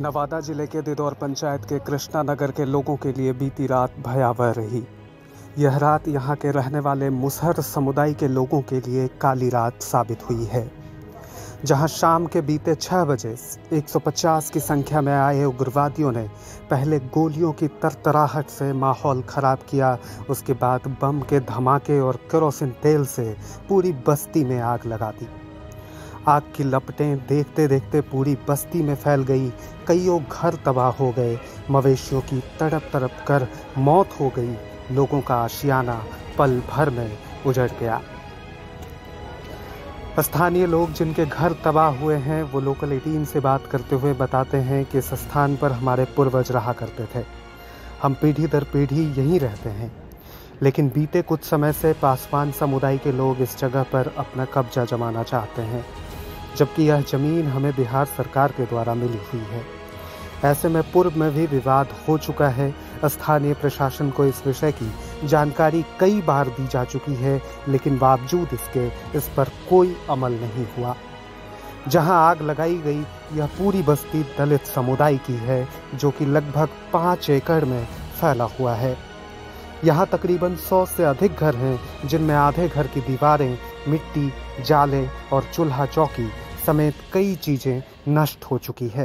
नवादा जिले के दिदौर पंचायत के कृष्णा नगर के लोगों के लिए बीती रात भयावह रही। यह रात यहां के रहने वाले मुसहर समुदाय के लोगों के लिए काली रात साबित हुई है, जहां शाम के बीते 6 बजे 150 की संख्या में आए उग्रवादियों ने पहले गोलियों की तरतराहट से माहौल खराब किया। उसके बाद बम के धमाके और केरोसिन तेल से पूरी बस्ती में आग लगा दी। आग की लपटें देखते देखते पूरी बस्ती में फैल गई। कईयों घर तबाह हो गए, मवेशियों की तड़प तड़प कर मौत हो गई। लोगों का आशियाना पल भर में उजड़ गया। स्थानीय लोग जिनके घर तबाह हुए हैं वो लोकल 18 से बात करते हुए बताते हैं कि इस स्थान पर हमारे पूर्वज रहा करते थे। हम पीढ़ी दर पीढ़ी यहीं रहते हैं, लेकिन बीते कुछ समय से पासवान समुदाय के लोग इस जगह पर अपना कब्जा जमाना चाहते हैं, जबकि यह जमीन हमें बिहार सरकार के द्वारा मिली हुई है। ऐसे में पूर्व में भी विवाद हो चुका है। स्थानीय प्रशासन को इस विषय की जानकारी कई बार दी जा चुकी है, लेकिन बावजूद इसके इस पर कोई अमल नहीं हुआ। जहां आग लगाई गई यह पूरी बस्ती दलित समुदाय की है, जो कि लगभग 5 एकड़ में फैला हुआ है। यहाँ तकरीबन 100 से अधिक घर हैं, जिनमें आधे घर की दीवारें, मिट्टी, जाले और चूल्हा चौकी समेत कई चीजें नष्ट हो चुकी है।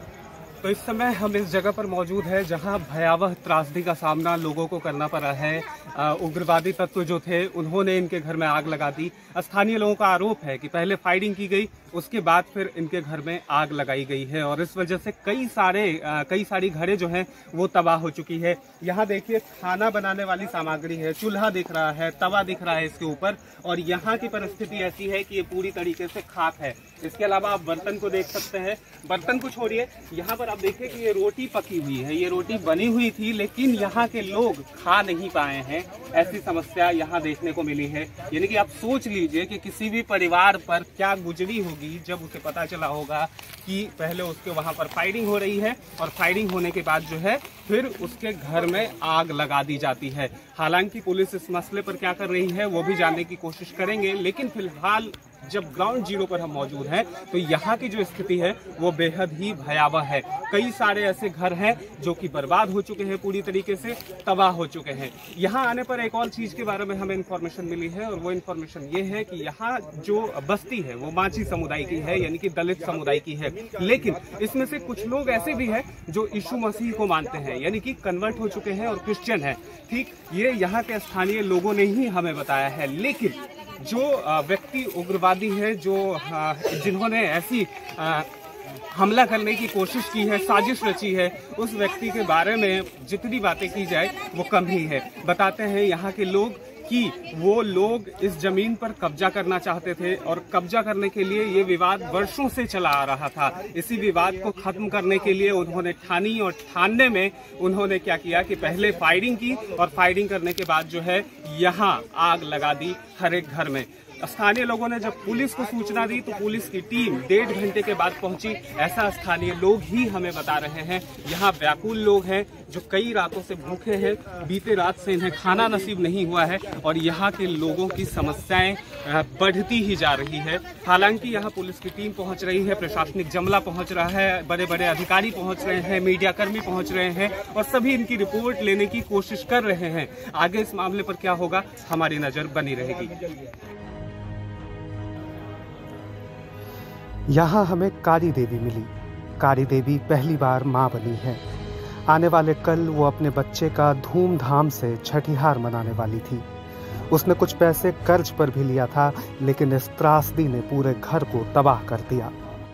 तो इस समय हम इस जगह पर मौजूद है जहां भयावह त्रासदी का सामना लोगों को करना पड़ा है। उग्रवादी तत्व जो थे उन्होंने इनके घर में आग लगा दी। स्थानीय लोगों का आरोप है कि पहले फायरिंग की गई, उसके बाद फिर इनके घर में आग लगाई गई है और इस वजह से कई सारी घरें जो हैं वो तबाह हो चुकी है। यहाँ देखिए, खाना बनाने वाली सामग्री है, चूल्हा दिख रहा है, तवा दिख रहा है इसके ऊपर, और यहाँ की परिस्थिति ऐसी है कि ये पूरी तरीके से खाक है। इसके अलावा आप बर्तन को देख सकते हैं, बर्तन को छोड़िए, यहाँ पर आप देखिए कि ये रोटी पकी हुई है, ये रोटी बनी हुई थी लेकिन यहाँ के लोग खा नहीं पाए हैं। ऐसी समस्या यहाँ देखने को मिली है। यानी कि आप सोच लीजिए कि किसी भी परिवार पर क्या गुजरी होगी जब उसे पता चला होगा कि पहले उसके वहाँ पर फायरिंग हो रही है और फायरिंग होने के बाद जो है फिर उसके घर में आग लगा दी जाती है। हालांकि पुलिस इस मसले पर क्या कर रही है वो भी जानने की कोशिश करेंगे, लेकिन फिलहाल जब ग्राउंड जीरो पर हम मौजूद हैं तो यहाँ की जो स्थिति है वो बेहद ही भयावह है। कई सारे ऐसे घर हैं जो कि बर्बाद हो चुके हैं, पूरी तरीके से तबाह हो चुके हैं। यहाँ आने पर एक और चीज के बारे में हमें इंफॉर्मेशन मिली है और वो इंफॉर्मेशन ये है कि यहाँ जो बस्ती है वो मांझी समुदाय की है, यानी कि दलित समुदाय की है। लेकिन इसमें से कुछ लोग ऐसे भी हैं जो यीशु मसीह को मानते हैं, यानी कि कन्वर्ट हो चुके हैं और क्रिश्चियन है। ठीक, ये यहाँ के स्थानीय लोगों ने ही हमें बताया है। लेकिन जो व्यक्ति उग्रवादी है, जिन्होंने ऐसी हमला करने की कोशिश की है, साजिश रची है, उस व्यक्ति के बारे में जितनी बातें की जाए वो कम ही है। बताते हैं यहाँ के लोग कि वो लोग इस जमीन पर कब्जा करना चाहते थे और कब्जा करने के लिए ये विवाद वर्षों से चला आ रहा था। इसी विवाद को खत्म करने के लिए उन्होंने ठानी और ठानने में उन्होंने क्या किया कि पहले फायरिंग की और फायरिंग करने के बाद जो है यहाँ आग लगा दी हर एक घर में। स्थानीय लोगों ने जब पुलिस को सूचना दी तो पुलिस की टीम 1.5 घंटे के बाद पहुंची, ऐसा स्थानीय लोग ही हमें बता रहे हैं। यहाँ व्याकुल लोग हैं जो कई रातों से भूखे हैं, बीते रात से इन्हें खाना नसीब नहीं हुआ है और यहाँ के लोगों की समस्याएं बढ़ती ही जा रही है। हालांकि यहाँ पुलिस की टीम पहुंच रही है, प्रशासनिक जमला पहुंच रहा है, बड़े बड़े अधिकारी पहुंच रहे हैं, मीडिया कर्मी पहुंच रहे हैं और सभी इनकी रिपोर्ट लेने की कोशिश कर रहे हैं। आगे इस मामले पर क्या होगा हमारी नजर बनी रहेगी। यहाँ हमें कारी देवी मिली। कारी देवी पहली बार माँ बनी है। आने वाले कल वो अपने बच्चे का धूमधाम से छठीहार मनाने वाली थी। उसने कुछ पैसे कर्ज पर भी लिया था, लेकिन इस त्रासदी ने पूरे घर को तबाह कर दिया।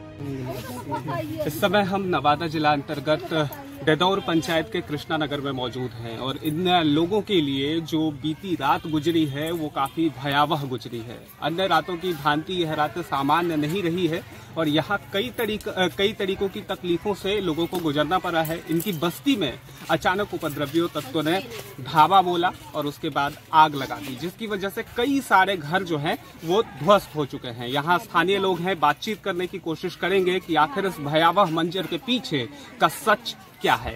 इस समय हम नवादा जिला अंतर्गत दिदौर पंचायत के कृष्णा नगर में मौजूद हैं और इन लोगों के लिए जो बीती रात गुजरी है वो काफी भयावह गुजरी है। अन्य रातों की भांति यह रात सामान्य नहीं रही है और यहाँ कई तरीकों की तकलीफों से लोगों को गुजरना पड़ा है। इनकी बस्ती में अचानक उपद्रवियों तत्वों ने धावा बोला और उसके बाद आग लगा दी, जिसकी वजह से कई सारे घर जो हैं वो ध्वस्त हो चुके हैं। यहाँ स्थानीय लोग हैं, बातचीत करने की कोशिश करेंगे कि आखिर इस भयावह मंजर के पीछे का सच क्या है।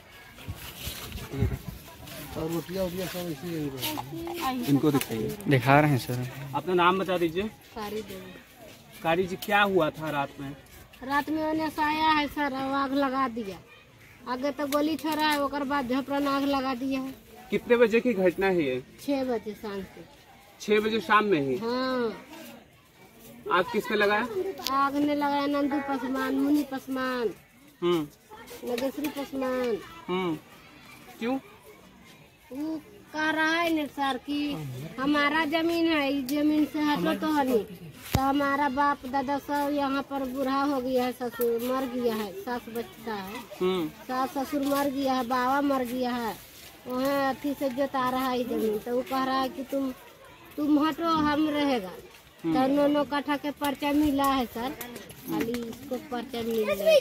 और रोटियां सब ऐसी इनको दिखाइए। दिखा रहे हैं सर। अपना नाम बता दीजिए। कारी देवी। कारी जी, क्या हुआ था रात में? रात में उन्हें साया है सर, आग लगा दिया। आगे तो गोली छोड़ा है, ओकर बाद झपरन आग लगा दिया है। कितने बजे की घटना है ये? 6 बजे शाम के। 6 बजे शाम में ही? हाँ। आग किसने लगाया? आग ने लगाया नंदू पसमान, मुनि पसमान, नगेश्वरी पसमान। क्यों? वो कह रहा है ने सर कि हमारा जमीन है, इस जमीन से हटो तो हनी, तो हमारा बाप दादा सब यहाँ पर बूढ़ा हो गया है, ससुर मर गया है, सास बचता है, सास ससुर मर गया है, बाबा मर गया है, वहाँ अथी से जोता रहा है जमीन। तो वो कह रहा है कि तुम हटो, हम रहेगा। तो 9 कट्ठा के पर्चा मिला है सर, खाली इसको पर्चा मिला है।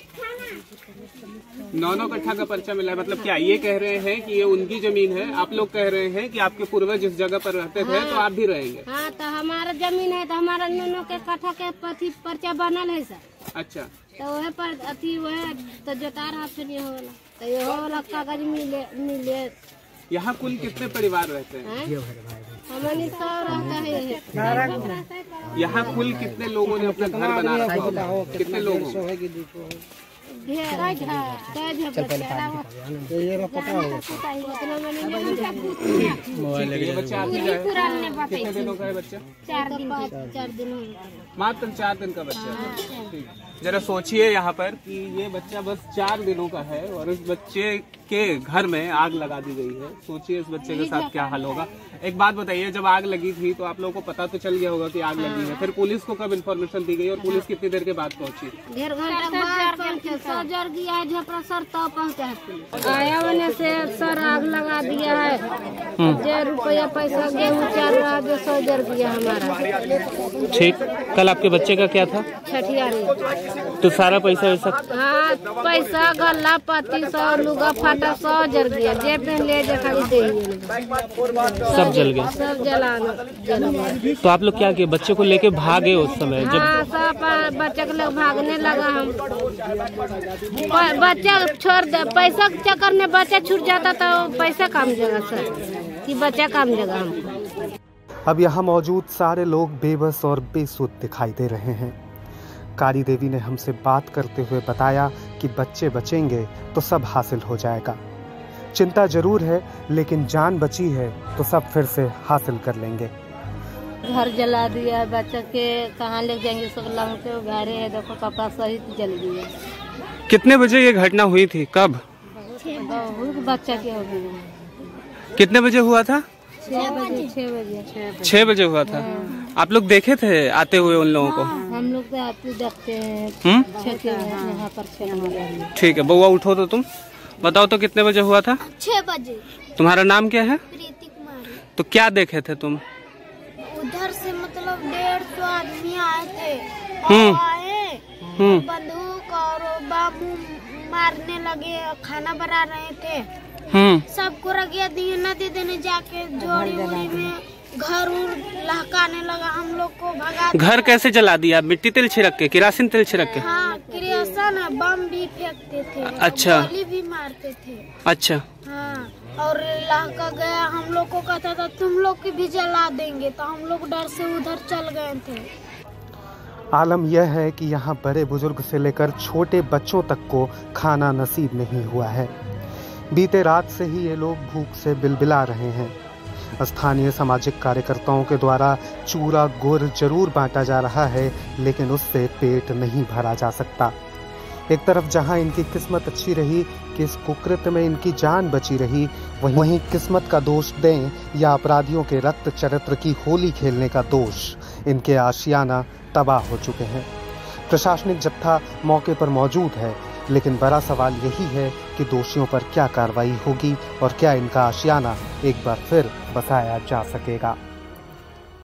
9 कट्ठा का पर्चा मिला है। मतलब क्या ये कह रहे हैं कि ये उनकी जमीन है? आप लोग कह रहे हैं कि आपके पूर्वज जिस जगह पर रहते थे तो आप भी रहेंगे? हाँ, तो हमारा जमीन है, तो हमारा 9 के कट्ठा के पर्चा बनल है सर। अच्छा। तो वह पर अथी वह तो जोता रहा, फिर ये होला, तो ये होला कागज मिले। यहाँ कुल कितने परिवार रहते हैं? हमारी सब रहता है। यहाँ कुल कितने लोगों ने अपना घर बना रखा है? कितने लोग हों? बच्चा आते जाए कितने दिनों का है बच्चा? 4 दिन हो गए। मात्र 4 दिन का बच्चा। ठीक। जरा सोचिए यहाँ पर कि ये बच्चा बस 4 दिनों का है और इस बच्चे के घर में आग लगा दी गई है। सोचिए इस बच्चे के साथ क्या हाल होगा। एक बात बताइए, जब आग लगी थी तो आप लोगों को पता तो चल गया होगा कि आग लगी है, फिर पुलिस को कब इन्फॉर्मेशन दी गई और पुलिस कितनी देर के बाद पहुंची? 1.5 घंटा बाद सर जर गया है, झपरा सर तो पहुँचा है। आया होने से सर आग लगा दिया है, जो रुपया पैसा गेहूँ चल रहा है, जो 100 जर गया हमारा। ठीक। कल आपके बच्चे का क्या था? छठियारी। तो सारा पैसा वैसा? हाँ, पैसा गला पत्ती 100 लुगा फाटा 100 जर गया, जेब में ले जा खाली दे सब जल गया, सब जला। तो आप लोग क्या किए? बच्चे को लेके भागे उस समय जब? हाँ, सब बच्चे के लोग भागने लगा। हम बच्चा छोड़ दे, पैसा के चक्कर में बच्चा छूट जाता तो पैसा काम जगह सर कि बच्चा काम जगह हमको। अब यहाँ मौजूद सारे लोग बेबस और बेसुध दिखाई दे रहे हैं। कारी देवी ने हमसे बात करते हुए बताया कि बच्चे बचेंगे तो सब हासिल हो जाएगा। चिंता जरूर है, लेकिन जान बची है तो सब फिर से हासिल कर लेंगे। घर जला दिया, बच्चा के कहाँ ले जाएंगे, सब लंग के घरे है, देखो कपड़ा सहित जल गया। कितने बजे ये घटना हुई थी? कब? बहुत बच्चा के हो गया। कितने बजे हुआ था? 6 बजे। 6 बजे हुआ था। आप लोग देखे थे आते हुए उन लोगों को? हम लोग तो आते देखते हैं, यहाँ पर। ठीक है, बउआ उठो तो तुम बताओ तो कितने बजे हुआ था? 6 बजे। तुम्हारा नाम क्या है? प्रीति कुमारी। तो क्या देखे थे तुम? उधर से मतलब 150 आदमी आए थे और आए बंदूक और बाबू मारने लगे, खाना बना रहे थे, सबको रगिया दिए, नदी देने जाके जोड़ी उड़ी में घर लहकाने लगा, हम लोग को भगा। घर कैसे जला दिया? मिट्टी तेल छिड़क के, किरासिन तेल छिड़क के? हाँ, किरासन बम भी फेंकते थे। अच्छा। गोली भी मारते थे। अच्छा। हाँ, और लहका गया, हम लोग को कहता था तुम लोग की भी जला देंगे, तो हम लोग डर से उधर चल गए थे। आलम यह है कि यहाँ बड़े बुजुर्ग से लेकर छोटे बच्चों तक को खाना नसीब नहीं हुआ है। बीते रात से ही ये लोग भूख से बिलबिला रहे हैं। स्थानीय सामाजिक कार्यकर्ताओं के द्वारा चूरा गुड़ जरूर बांटा जा रहा है, लेकिन उससे पेट नहीं भरा जा सकता। एक तरफ जहां इनकी किस्मत अच्छी रही कि इस कुकृत्य में इनकी जान बची रही, वहीं किस्मत का दोष दें या अपराधियों के रक्त चरित्र की होली खेलने का दोष, इनके आशियाना तबाह हो चुके हैं। प्रशासनिक जत्था मौके पर मौजूद है, लेकिन बड़ा सवाल यही है कि दोषियों पर क्या कार्रवाई होगी और क्या इनका आशियाना एक बार फिर बसाया जा सकेगा।